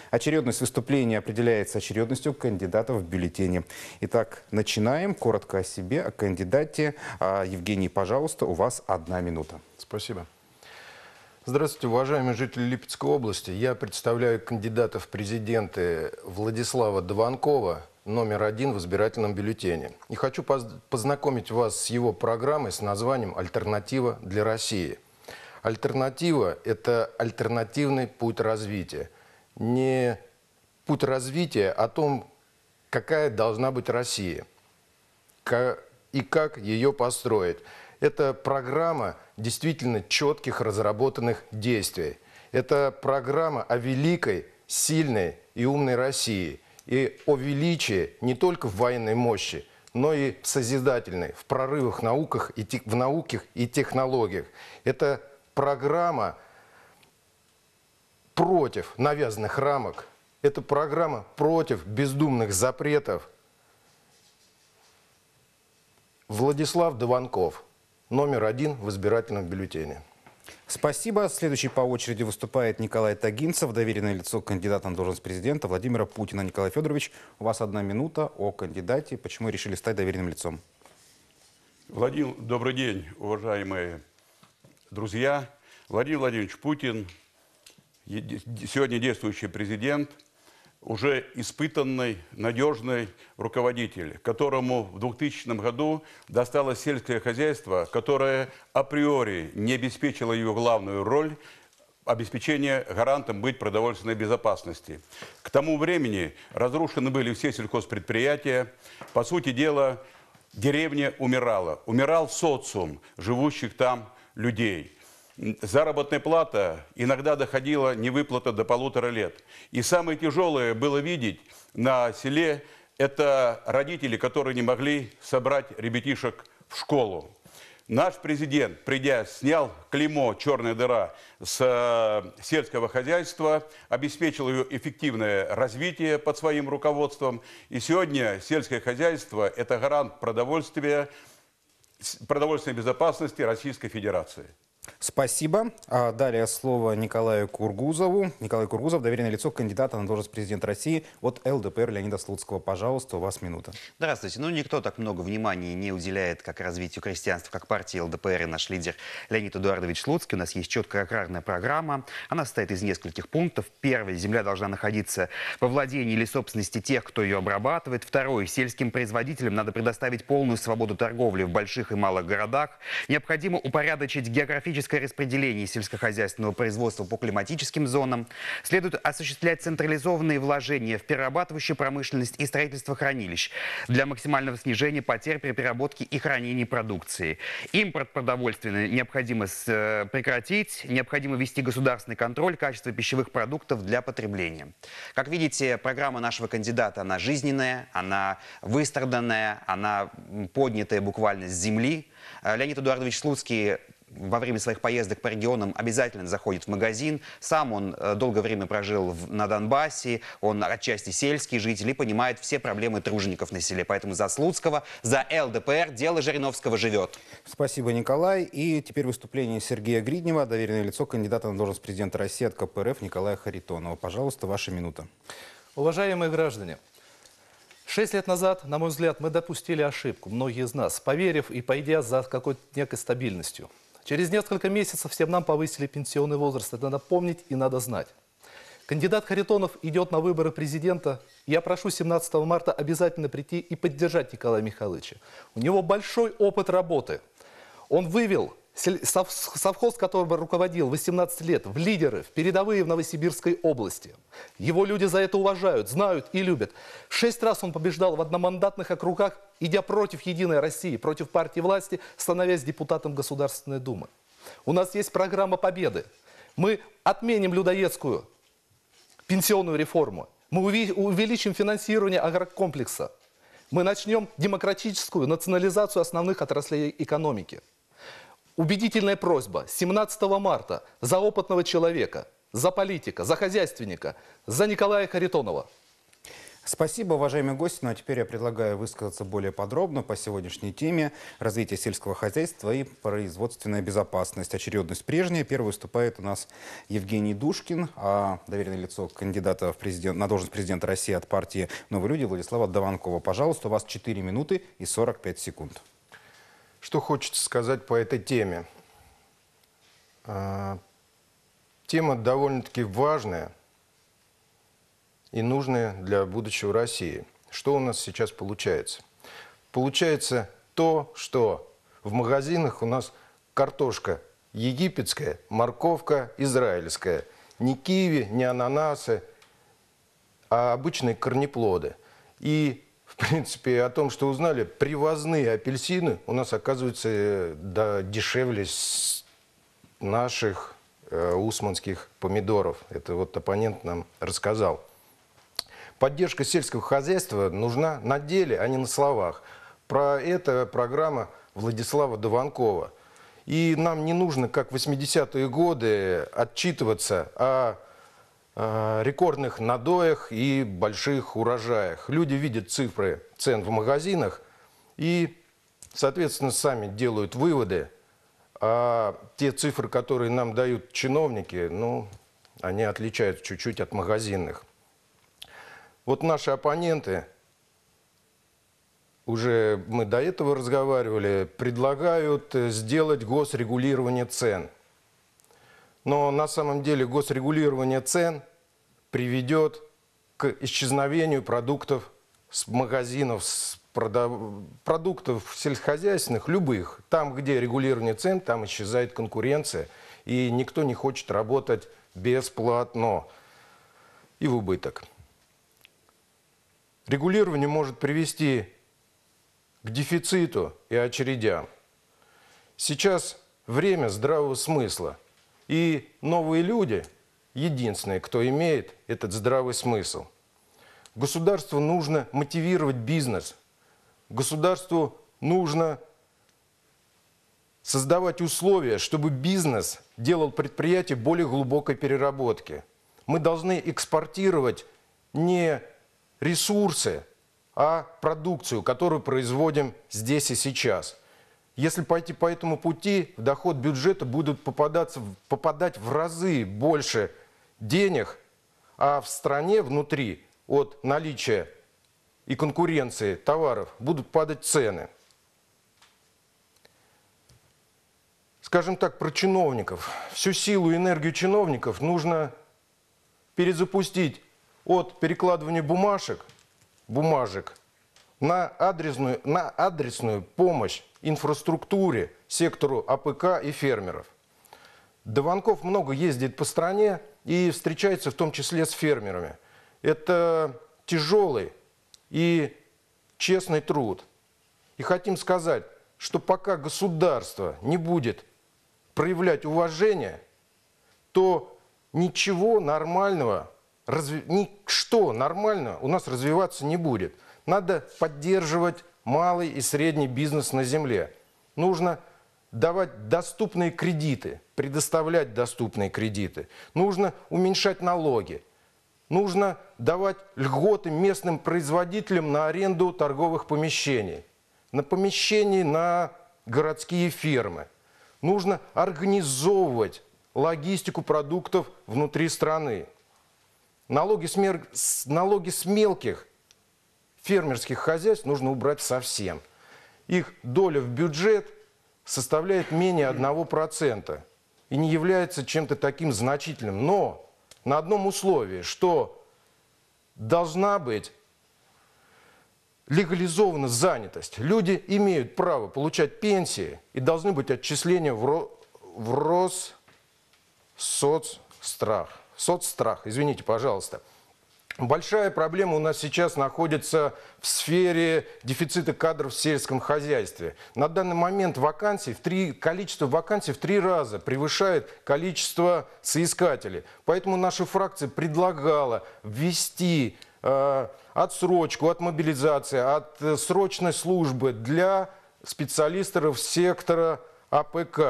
Очередность выступления определяется очередностью кандидатов в бюллетене. Итак, начинаем. Коротко о себе, о кандидате. Евгений, пожалуйста, у вас 1 минута. Спасибо. Здравствуйте, уважаемые жители Липецкой области. Я представляю кандидата в президенты Владислава Дованкова, номер 1 в избирательном бюллетене. И хочу познакомить вас с его программой с названием «Альтернатива для России». Альтернатива – это альтернативный путь развития. Не путь развития о том, какая должна быть Россия и как ее построить. Это программа действительно четких разработанных действий. Это программа о великой, сильной и умной России. И о величии не только в военной мощи, но и в созидательной, в прорывах в науке и технологиях. Это программа против навязанных рамок. Это программа против бездумных запретов. Владислав Дованков, номер 1 в избирательном бюллетене. Спасибо. Следующий по очереди выступает Николай Тагинцев, доверенное лицо кандидата на должность президента Владимира Путина. Николай Федорович, у вас 1 минута о кандидате. Почему решили стать доверенным лицом? Владимир, добрый день, уважаемые друзья. Владимир Владимирович Путин, сегодня действующий президент, уже испытанный, надежный руководитель, которому в 2000 году досталось сельское хозяйство, которое априори не обеспечило ее главную роль – обеспечение гарантом быть продовольственной безопасности. К тому времени разрушены были все сельхозпредприятия. По сути дела, деревня умирала. Умирал социум живущих там людей. Заработная плата иногда доходила невыплата до 1,5 лет. И самое тяжелое было видеть на селе – это родители, которые не могли собрать ребятишек в школу. Наш президент, придя, снял клеймо «черная дыра» с сельского хозяйства, обеспечил ее эффективное развитие под своим руководством. И сегодня сельское хозяйство – это гарант продовольственной безопасности Российской Федерации. Спасибо. Далее слово Николаю Кургузову. Николай Кургузов, доверенное лицо кандидата на должность президента России от ЛДПР Леонида Слуцкого. Пожалуйста, у вас минута. Здравствуйте. Никто так много внимания не уделяет как развитию крестьянства, как партии ЛДПР и наш лидер Леонид Эдуардович Слуцкий. У нас есть четкая аграрная программа. Она состоит из нескольких пунктов. Первый: земля должна находиться во владении или собственности тех, кто ее обрабатывает. Второй: сельским производителям надо предоставить полную свободу торговли в больших и малых городах. Необходимо упорядочить географическое распределение сельскохозяйственного производства по климатическим зонам. Следует осуществлять централизованные вложения в перерабатывающую промышленность и строительство хранилищ для максимального снижения потерь при переработке и хранении продукции. Импорт продовольственный необходимо прекратить. Необходимо ввести государственный контроль качества пищевых продуктов для потребления. Как видите, программа нашего кандидата, она жизненная, она выстраданная, она поднятая буквально с земли. Леонид Эдуардович Слуцкий во время своих поездок по регионам обязательно заходит в магазин. Сам он долгое время прожил на Донбассе, он отчасти сельский житель и понимает все проблемы тружеников на селе. Поэтому за Слуцкого, за ЛДПР дело Жириновского живет. Спасибо, Николай. И теперь выступление Сергея Гриднева, доверенное лицо кандидата на должность президента России от КПРФ Николая Харитонова. Пожалуйста, ваша минута. Уважаемые граждане, 6 лет назад, на мой взгляд, мы допустили ошибку, многие из нас, поверив и пойдя за какой-то некой стабильностью. Через несколько месяцев всем нам повысили пенсионный возраст. Это надо помнить и надо знать. Кандидат Харитонов идет на выборы президента. Я прошу 17 марта обязательно прийти и поддержать Николая Михайловича. У него большой опыт работы. Он вывел совхоз, которым руководил 18 лет, в лидеры, в передовые в Новосибирской области. Его люди за это уважают, знают и любят. 6 раз он побеждал в одномандатных округах, идя против «Единой России», против партии власти, становясь депутатом Государственной Думы. У нас есть программа победы. Мы отменим людоедскую пенсионную реформу. Мы увеличим финансирование агрокомплекса. Мы начнем демократическую национализацию основных отраслей экономики. Убедительная просьба 17 марта за опытного человека, за политика, за хозяйственника, за Николая Харитонова. Спасибо, уважаемые гости. Ну а теперь я предлагаю высказаться более подробно по сегодняшней теме развития сельского хозяйства и производственная безопасность. Очередность прежняя. Первый выступает у нас Евгений Душкин, доверенное лицо кандидата на должность президента России от партии «Новые люди» Владислава Дованкова. Пожалуйста, у вас 4 минуты и 45 секунд. Что хочется сказать по этой теме? Тема довольно-таки важная и нужная для будущего России. Что у нас сейчас получается? Получается то, что в магазинах у нас картошка египетская, морковка израильская. Не киви, не ананасы, а обычные корнеплоды. И, в принципе, о том, что узнали, привозные апельсины у нас, оказывается, дешевле наших усманских помидоров. Это вот оппонент нам рассказал. Поддержка сельского хозяйства нужна на деле, а не на словах. Про это программа Владислава Дованкова. И нам не нужно, как в 80-е годы, отчитываться о рекордных надоях и больших урожаях. Люди видят цифры цен в магазинах и, соответственно, сами делают выводы. А те цифры, которые нам дают чиновники, ну, они отличаются чуть-чуть от магазинных. Вот наши оппоненты, уже мы до этого разговаривали, предлагают сделать госрегулирование цен. Но на самом деле госрегулирование цен приведет к исчезновению продуктов с магазинов, продуктов сельскохозяйственных, любых. Там, где регулирование цен, там исчезает конкуренция, и никто не хочет работать бесплатно и в убыток. Регулирование может привести к дефициту и очередям. Сейчас время здравого смысла. И новые люди, единственные, кто имеет этот здравый смысл. Государству нужно мотивировать бизнес. Государству нужно создавать условия, чтобы бизнес делал предприятия более глубокой переработки. Мы должны экспортировать не ресурсы, а продукцию, которую производим здесь и сейчас. Если пойти по этому пути, в доход бюджета будут попадать в разы больше денег, а в стране внутри от наличия и конкуренции товаров будут падать цены. Скажем так, про чиновников. Всю силу и энергию чиновников нужно перезапустить от перекладывания бумажек на адресную помощь инфраструктуре, сектору АПК и фермеров. Дованков много ездит по стране и встречается в том числе с фермерами. Это тяжелый и честный труд. И хотим сказать, что пока государство не будет проявлять уважение, то ничего нормального, ничто нормального у нас развиваться не будет. Надо поддерживать малый и средний бизнес на земле. Нужно давать доступные кредиты, предоставлять доступные кредиты. Нужно уменьшать налоги. Нужно давать льготы местным производителям на аренду торговых помещений, на помещения на городские фермы. Нужно организовывать логистику продуктов внутри страны. Налоги с мелких фермерских хозяйств нужно убрать совсем. Их доля в бюджет составляет менее 1% и не является чем-то таким значительным. Но на одном условии, что должна быть легализована занятость. Люди имеют право получать пенсии и должны быть отчисления в соцстрах. Извините, пожалуйста. Большая проблема у нас сейчас находится в сфере дефицита кадров в сельском хозяйстве. На данный момент количество вакансий в 3 раза превышает количество соискателей. Поэтому наша фракция предлагала ввести отсрочку от мобилизации, от срочной службы для специалистов сектора АПК.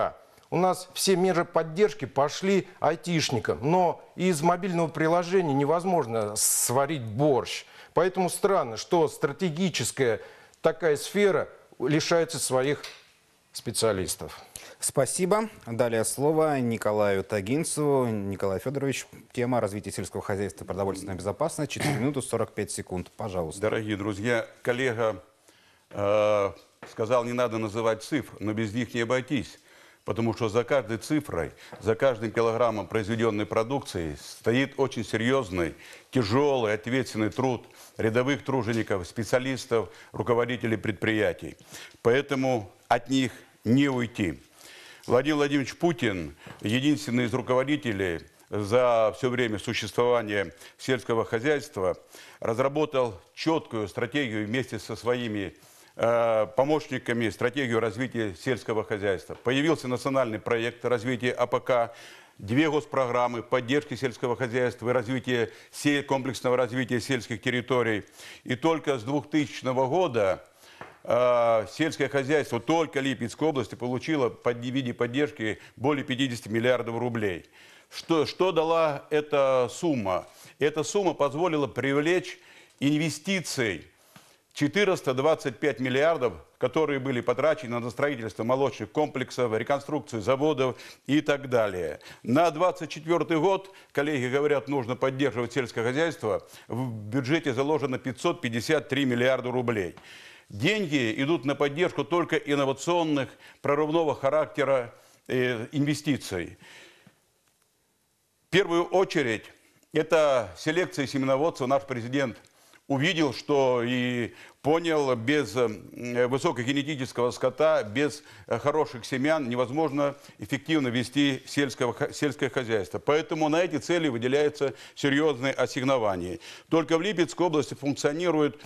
у нас все меры поддержки пошли айтишникам, но из мобильного приложения невозможно сварить борщ. Поэтому странно, что стратегическая такая сфера лишается своих специалистов. Спасибо. Далее слово Николаю Тагинцеву. Николай Федорович, тема развития сельского хозяйства и продовольственная безопасность. 4 минуты 45 секунд. Пожалуйста. Дорогие друзья, коллега сказал, не надо называть цифр, но без них не обойтись. Потому что за каждой цифрой, за каждым килограммом произведенной продукции стоит очень серьезный, тяжелый, ответственный труд рядовых тружеников, специалистов, руководителей предприятий. Поэтому от них не уйти. Владимир Владимирович Путин, единственный из руководителей за все время существования сельского хозяйства, разработал четкую стратегию вместе со своими помощниками, стратегию развития сельского хозяйства. Появился национальный проект развития АПК, 2 госпрограммы поддержки сельского хозяйства и развития комплексного развития сельских территорий. И только с 2000 года сельское хозяйство только Липецкой области получило в виде поддержки более 50 миллиардов рублей. Что дала эта сумма? Эта сумма позволила привлечь инвестиций 425 миллиардов, которые были потрачены на строительство молочных комплексов, реконструкцию заводов и так далее. На 2024 год, коллеги говорят, нужно поддерживать сельское хозяйство. В бюджете заложено 553 миллиарда рублей. Деньги идут на поддержку только инновационных, прорывного характера инвестиций. В первую очередь, это селекция семеноводства. Наш президент увидел, что и понял, без высокогенетического скота, без хороших семян невозможно эффективно вести сельское хозяйство. Поэтому на эти цели выделяются серьезные ассигнования. Только в Липецкой области функционирует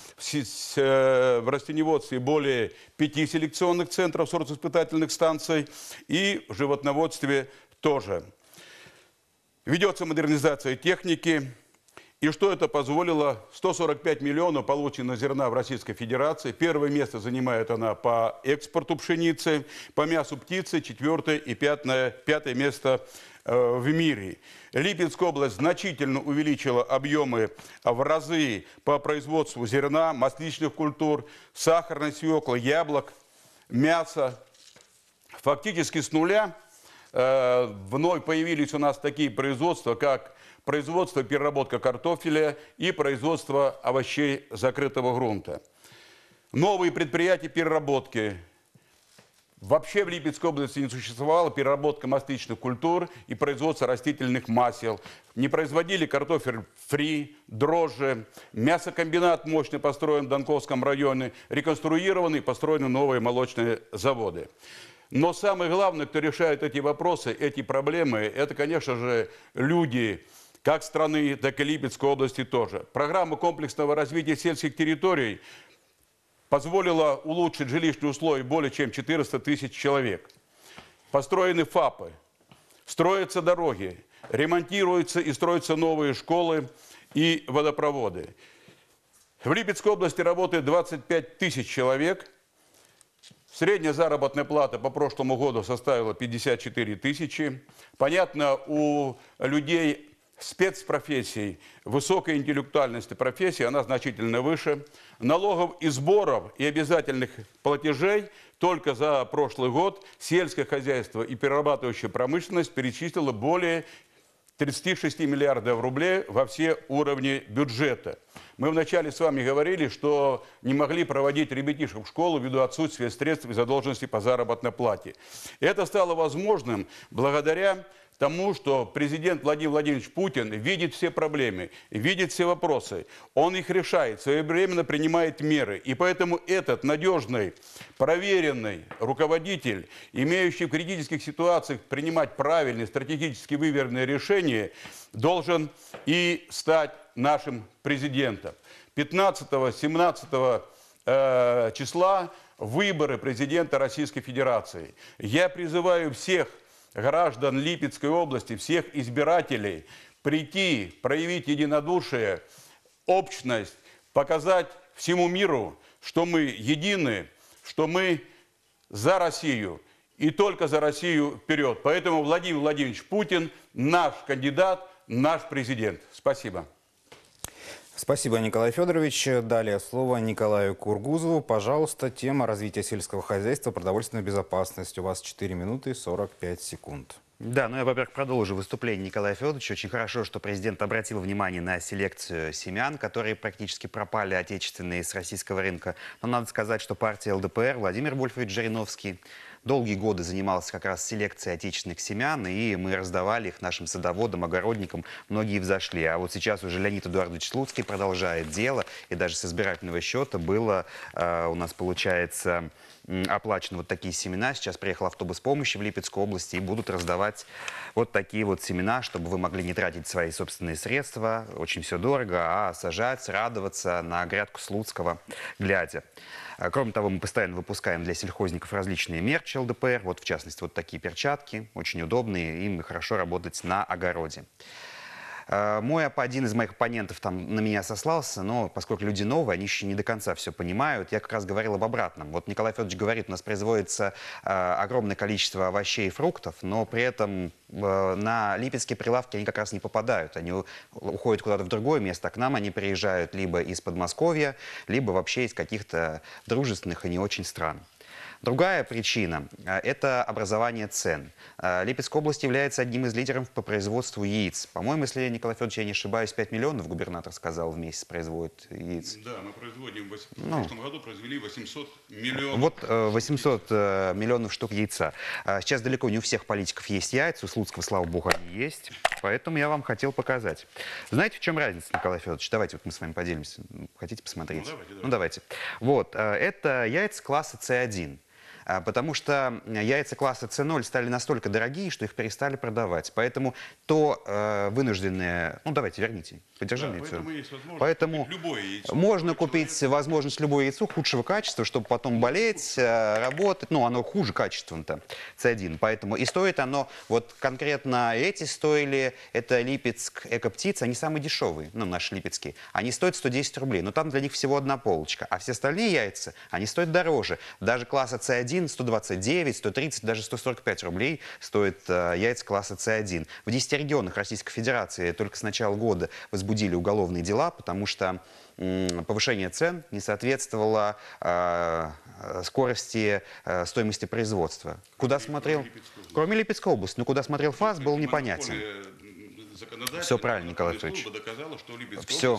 в растениеводстве более 5 селекционных центров, сортоиспытательных станций, и в животноводстве тоже. Ведется модернизация техники. И что это позволило? 145 миллионов получено зерна в Российской Федерации. Первое место занимает она по экспорту пшеницы, по мясу птицы, 4-е и 5-е место в мире. Липецкая область значительно увеличила объемы в разы по производству зерна, масличных культур, сахарной свеклы, яблок, мяса. Фактически с нуля вновь появились у нас такие производства, как производство и переработка картофеля и производство овощей закрытого грунта. Новые предприятия переработки. Вообще в Липецкой области не существовало переработка масличных культур и производство растительных масел. Не производили картофель фри, дрожжи. Мясокомбинат мощный построен в Донковском районе. Реконструированы и построены новые молочные заводы. Но самое главное, кто решает эти вопросы, эти проблемы, это, конечно же, люди, как страны, так и Липецкой области тоже. Программа комплексного развития сельских территорий позволила улучшить жилищные условия более чем 400 тысяч человек. Построены ФАПы, строятся дороги, ремонтируются и строятся новые школы и водопроводы. В Липецкой области работает 25 тысяч человек. Средняя заработная плата по прошлому году составила 54 тысячи. Понятно, у людей спецпрофессий, высокой интеллектуальности профессии, она значительно выше. Налогов и сборов и обязательных платежей только за прошлый год сельское хозяйство и перерабатывающая промышленность перечислила более 36 миллиардов рублей во все уровни бюджета. Мы вначале с вами говорили, что не могли проводить ребятишек в школу ввиду отсутствия средств и задолженности по заработной плате. Это стало возможным благодаря тому, что президент Владимир Владимирович Путин видит все проблемы, видит все вопросы, он их решает, своевременно принимает меры. И поэтому этот надежный, проверенный руководитель, имеющий в критических ситуациях принимать правильные, стратегически выверенные решения, должен и стать нашим президентом. 15-17 числа выборы президента Российской Федерации. Я призываю всех граждан Липецкой области, всех избирателей прийти, проявить единодушие, общность, показать всему миру, что мы едины, что мы за Россию и только за Россию вперед. Поэтому Владимир Владимирович Путин наш кандидат, наш президент. Спасибо. Спасибо, Николай Федорович. Далее слово Николаю Кургузову. Пожалуйста, тема развития сельского хозяйства, продовольственная безопасность. У вас 4 минуты и 45 секунд. Да, ну я, во-первых, продолжу выступление Николая Федоровича. Очень хорошо, что президент обратил внимание на селекцию семян, которые практически пропали, отечественные, с российского рынка. Но надо сказать, что партия ЛДПР, Владимир Вольфович Жириновский, долгие годы занимался как раз селекцией отечественных семян, и мы раздавали их нашим садоводам, огородникам, многие взошли. А вот сейчас уже Леонид Эдуардович Слуцкий продолжает дело, и даже с избирательного счета было у нас, получается, оплачены вот такие семена. Сейчас приехал автобус помощи в Липецкую область и будут раздавать вот такие вот семена, чтобы вы могли не тратить свои собственные средства, очень все дорого, а сажать, радоваться на грядку Слуцкого глядя. Кроме того, мы постоянно выпускаем для сельхозников различные мерчи ЛДПР, вот в частности вот такие перчатки, очень удобные, им хорошо работать на огороде. Один из моих оппонентов там на меня сослался, но поскольку люди новые, они еще не до конца все понимают, я как раз говорил об обратном. Вот Николай Федорович говорит, у нас производится огромное количество овощей и фруктов, но при этом на липецкие прилавки они как раз не попадают. Они уходят куда-то в другое место, а к нам они приезжают либо из Подмосковья, либо вообще из каких-то дружественных и не очень стран. Другая причина – это образование цен. Липецкая область является одним из лидеров по производству яиц. По-моему, если, Николай Федорович, я не ошибаюсь, 5 миллионов губернатор сказал в месяц производит яиц. Да, мы производим, в прошлом году произвели 800 миллионов. Вот 800 миллионов штук яйца. Сейчас далеко не у всех политиков есть яйца, у Слуцкого, слава богу, они есть. Поэтому я вам хотел показать. Знаете, в чем разница, Николай Федорович? Давайте вот мы с вами поделимся. Хотите посмотреть? Ну, давайте. Вот, это яйца класса С1. Потому что яйца класса С0 стали настолько дорогие, что их перестали продавать. Поэтому вынужденные... Ну, давайте, верните. Подержи мне яйцо. Поэтому можно купить возможность любое яйцо худшего качества, чтобы потом болеть, работать. Ну, оно хуже качественно-то, С1. Поэтому и стоит оно... Вот конкретно эти стоили, это Липецк Эко-птица, они самые дешевые, ну, наши липецкие. Они стоят 110 рублей, но там для них всего одна полочка. А все остальные яйца, они стоят дороже. Даже класса С1 129, 130, даже 145 рублей стоит яйца класса С1. В 10 регионах Российской Федерации только с начала года возбудили уголовные дела, потому что повышение цен не соответствовало скорости стоимости производства. Куда смотрел? Кроме Липецкой области. Но куда смотрел ФАС, был непонятен. Все правильно, Николай Федорович. Все.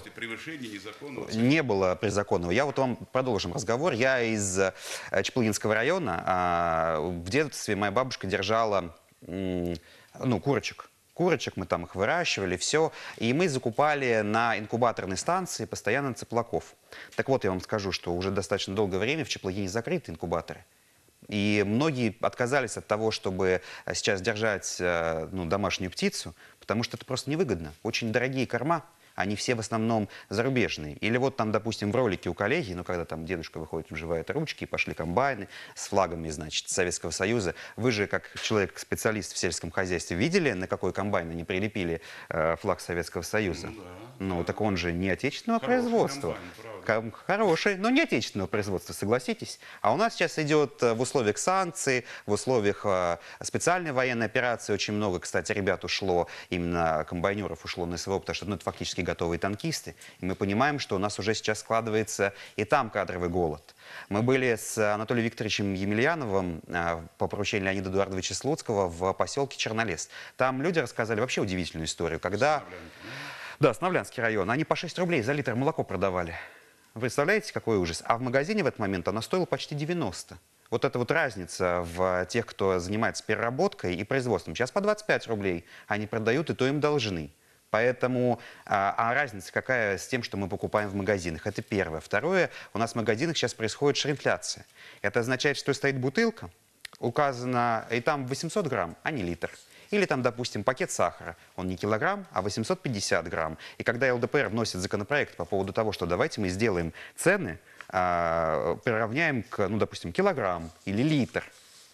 Не было призаконного. Я вот вам продолжим разговор. Я из Чаплыгинского района. В детстве моя бабушка держала курочек. Мы там их выращивали, все. И мы закупали на инкубаторной станции постоянно цыплаков. Так вот, я вам скажу, что уже достаточно долгое время в Чаплыгине закрыты инкубаторы. И многие отказались от того, чтобы сейчас держать домашнюю птицу, потому что это просто невыгодно. Очень дорогие корма, они все в основном зарубежные. Или вот там, допустим, в ролике у коллеги, когда там дедушка выходит, вживает ручки, пошли комбайны с флагами, значит, Советского Союза. Вы же, как человек-специалист в сельском хозяйстве, видели, на какой комбайн они прилепили флаг Советского Союза? Так он же не отечественного производства. Хороший, но не отечественного производства, согласитесь. А у нас сейчас идет в условиях санкций, в условиях специальной военной операции. Очень много, кстати, ребят ушло, именно комбайнеров ушло на СВО, потому что это фактически готовые танкисты. И мы понимаем, что у нас уже сейчас складывается и там кадровый голод. Мы были с Анатолием Викторовичем Емельяновым по поручению Леонида Эдуардовича Слуцкого в поселке Чернолес. Там люди рассказали вообще удивительную историю, когда... Да, Сновлянский район. Они по 6 рублей за литр молоко продавали. Вы представляете, какой ужас? А в магазине в этот момент оно стоило почти 90. Вот это вот разница в тех, кто занимается переработкой и производством. Сейчас по 25 рублей они продают, и то им должны. Поэтому разница какая с тем, что мы покупаем в магазинах? Это первое. Второе, у нас в магазинах сейчас происходит шринфляция. Это означает, что стоит бутылка, указано, и там 800 грамм, а не литр. Или там, допустим, пакет сахара. Он не килограмм, а 850 грамм. И когда ЛДПР вносит законопроект по поводу того, что давайте мы сделаем цены, приравняем к, допустим, килограмм или литр,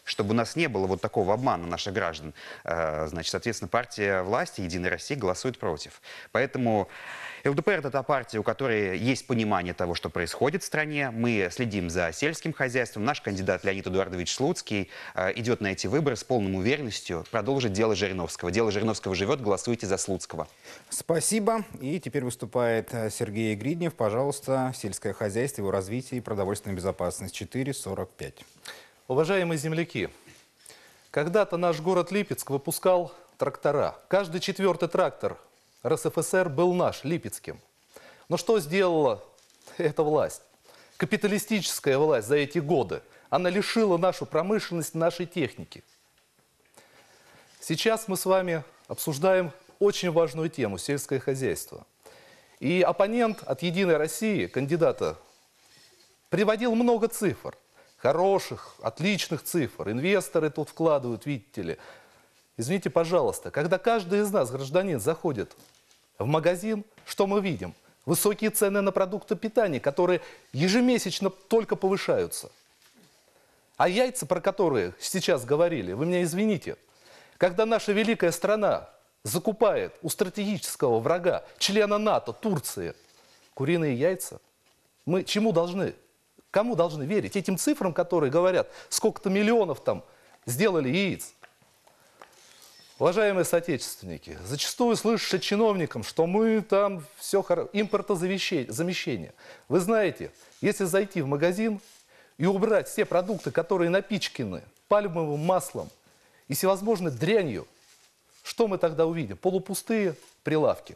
чтобы у нас не было вот такого обмана наших граждан, значит, соответственно, партия власти «Единая Россия» голосует против. Поэтому ЛДПР – это та партия, у которой есть понимание того, что происходит в стране. Мы следим за сельским хозяйством. Наш кандидат Леонид Эдуардович Слуцкий идет на эти выборы с полной уверенностью продолжить дело Жириновского. Дело Жириновского живет, голосуйте за Слуцкого. Спасибо. И теперь выступает Сергей Гриднев. Пожалуйста, сельское хозяйство, его развитие и продовольственная безопасность. 4:45. Уважаемые земляки, когда-то наш город Липецк выпускал трактора. Каждый 4-й трактор РСФСР был наш, липецким. Но что сделала эта власть? Капиталистическая власть за эти годы. Она лишила нашу промышленность нашей техники. Сейчас мы с вами обсуждаем очень важную тему – сельское хозяйство. И оппонент от «Единой России», кандидата, приводил много цифр. Хороших, отличных цифр. Инвесторы тут вкладывают, видите ли. Извините, пожалуйста, когда каждый из нас, гражданин, заходит в магазин, что мы видим? Высокие цены на продукты питания, которые ежемесячно только повышаются. А яйца, про которые сейчас говорили, вы меня извините, когда наша великая страна закупает у стратегического врага, члена НАТО, Турции, куриные яйца, мы чему должны? Кому должны верить? Этим цифрам, которые говорят, сколько-то миллионов там сделали яиц. Уважаемые соотечественники, зачастую слышишь от чиновникам, что мы там все импортозамещение. Вы знаете, если зайти в магазин и убрать все продукты, которые напичканы пальмовым маслом и всевозможной дрянью, что мы тогда увидим? Полупустые прилавки.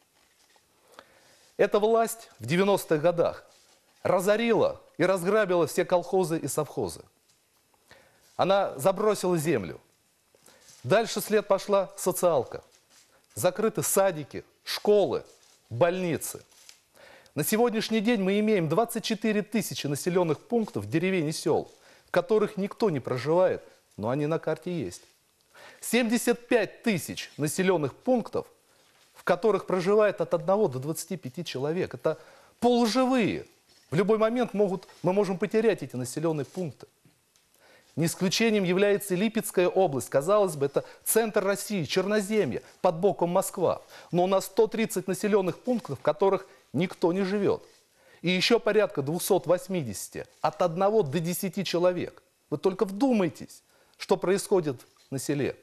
Эта власть в 90-х годах разорила и разграбила все колхозы и совхозы. Она забросила землю. Дальше след пошла социалка. Закрыты садики, школы, больницы. На сегодняшний день мы имеем 24 тысячи населенных пунктов деревень и сел, в которых никто не проживает, но они на карте есть. 75 тысяч населенных пунктов, в которых проживает от 1 до 25 человек. Это полуживые. В любой момент мы можем потерять эти населенные пункты. Не исключением является Липецкая область. Казалось бы, это центр России, Черноземье, под боком Москва. Но у нас 130 населенных пунктов, в которых никто не живет. И еще порядка 280 от 1 до 10 человек. Вы только вдумайтесь, что происходит на селе.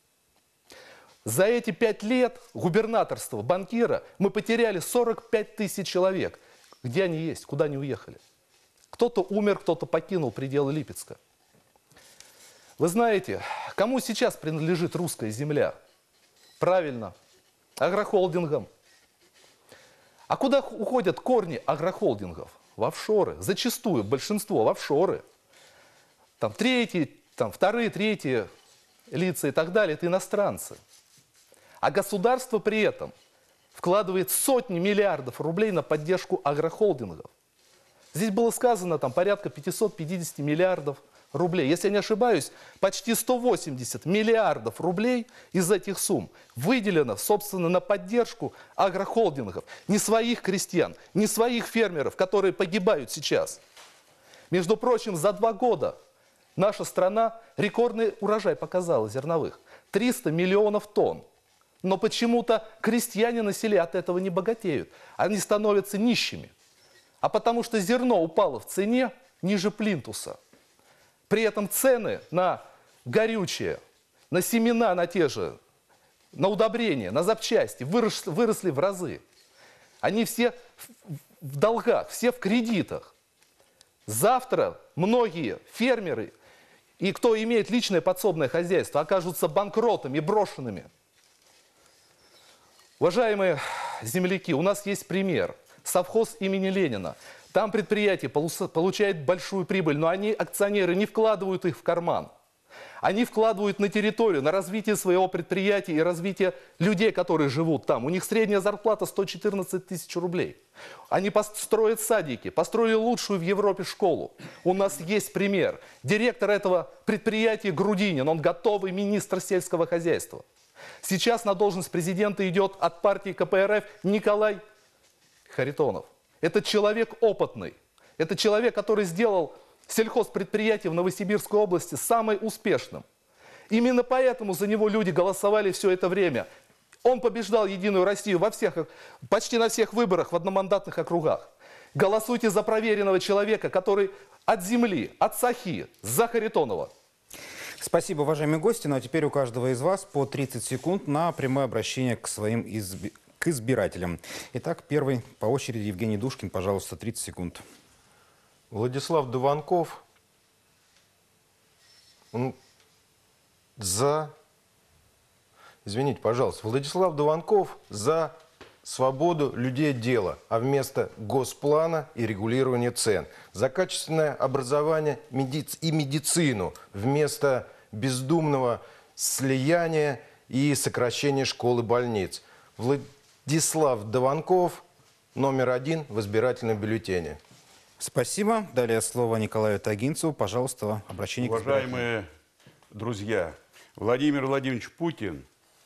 За эти 5 лет губернаторства, банкира мы потеряли 45 тысяч человек. Где они есть? Куда они уехали? Кто-то умер, кто-то покинул пределы Липецка. Вы знаете, кому сейчас принадлежит русская земля? Правильно, агрохолдингам. А куда уходят корни агрохолдингов? В офшоры. Зачастую, большинство в офшоры. Там вторые, третьи лица и так далее, это иностранцы. А государство при этом вкладывает сотни миллиардов рублей на поддержку агрохолдингов. Здесь было сказано порядка 550 миллиардов рублей. Если я не ошибаюсь, почти 180 миллиардов рублей из этих сумм выделено, собственно, на поддержку агрохолдингов. Не своих крестьян, не своих фермеров, которые погибают сейчас. Между прочим, за 2 года наша страна рекордный урожай показала зерновых. 300 миллионов тонн. Но почему-то крестьяне на селе от этого не богатеют. Они становятся нищими. А потому что зерно упало в цене ниже плинтуса. При этом цены на горючее, на семена, на удобрения, на запчасти выросли в разы. Они все в долгах, все в кредитах. Завтра многие фермеры и кто имеет личное подсобное хозяйство окажутся банкротами, брошенными. Уважаемые земляки, у нас есть пример. Совхоз имени Ленина. Там предприятие получает большую прибыль, но акционеры не вкладывают их в карман. Они вкладывают на территорию, на развитие своего предприятия и развитие людей, которые живут там. У них средняя зарплата 114 тысяч рублей. Они строят садики, построили лучшую в Европе школу. У нас есть пример. Директор этого предприятия Грудинин, он готовый министр сельского хозяйства. Сейчас на должность президента идет от партии КПРФ Николай Харитонов. Это человек опытный. Это человек, который сделал сельхозпредприятие в Новосибирской области самым успешным. Именно поэтому за него люди голосовали все это время. Он побеждал Единую Россию почти на всех выборах в одномандатных округах. Голосуйте за проверенного человека, который от земли, от Сахи, за Харитонова. Спасибо, уважаемые гости. Ну а теперь у каждого из вас по 30 секунд на прямое обращение к своим к избирателям. Итак, первый по очереди Евгений Душкин, пожалуйста, 30 секунд. Владислав Дованков Извините, пожалуйста. Владислав Дованков за свободу людей от дела, а вместо госплана и регулирования цен. За качественное образование и медицину вместо бездумного слияния и сокращения школ и больниц. Владислав Дованков, номер 1 в избирательном бюллетене. Спасибо. Далее слово Николаю Тагинцеву. Пожалуйста, обращение к избирателям. Уважаемые друзья, Владимир Владимирович Путин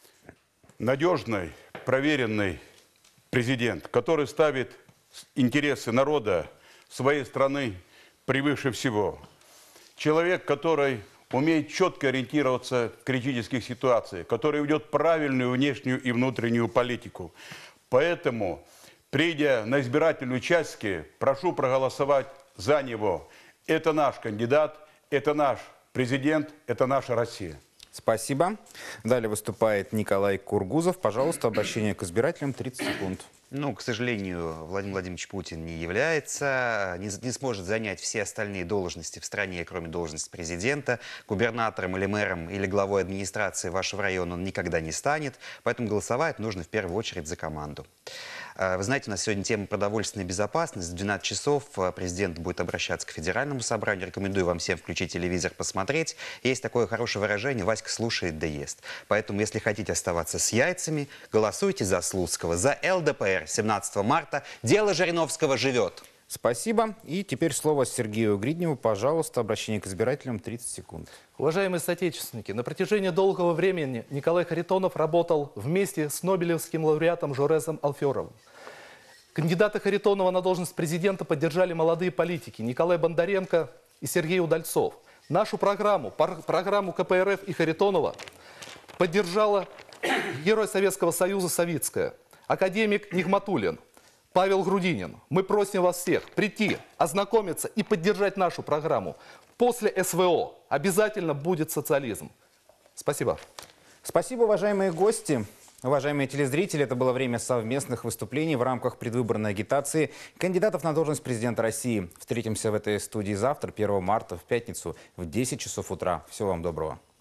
– надежный, проверенный президент, который ставит интересы народа, своей страны превыше всего. Человек, который умеет четко ориентироваться в критических ситуациях, который ведет правильную внешнюю и внутреннюю политику. Поэтому, придя на избирательные участки, прошу проголосовать за него. Это наш кандидат, это наш президент, это наша Россия. Спасибо. Далее выступает Николай Кургузов. Пожалуйста, обращение к избирателям, 30 секунд. Ну, к сожалению, Владимир Владимирович Путин не является, не сможет занять все остальные должности в стране, кроме должности президента. Губернатором или мэром или главой администрации вашего района он никогда не станет. Поэтому голосовать нужно в первую очередь за команду. Вы знаете, у нас сегодня тема продовольственная безопасность. В 12 часов президент будет обращаться к федеральному собранию. Рекомендую вам всем включить телевизор, посмотреть. Есть такое хорошее выражение: «Васька слушает да ест». Поэтому, если хотите оставаться с яйцами, голосуйте за Слуцкого, за ЛДПР. 17 марта дело Жириновского живет. Спасибо. И теперь слово Сергею Гридневу. Пожалуйста, обращение к избирателям, 30 секунд. Уважаемые соотечественники, на протяжении долгого времени Николай Харитонов работал вместе с нобелевским лауреатом Жорезом Алферовым. Кандидата Харитонова на должность президента поддержали молодые политики Николай Бондаренко и Сергей Удальцов. Нашу программу КПРФ и Харитонова поддержала герой Советского Союза Савицкая, академик Нигматуллин, Павел Грудинин. Мы просим вас всех прийти, ознакомиться и поддержать нашу программу. После СВО обязательно будет социализм. Спасибо. Спасибо, уважаемые гости. Уважаемые телезрители, это было время совместных выступлений в рамках предвыборной агитации кандидатов на должность президента России. Встретимся в этой студии завтра, 1 марта, в пятницу, в 10 часов утра. Всего вам доброго.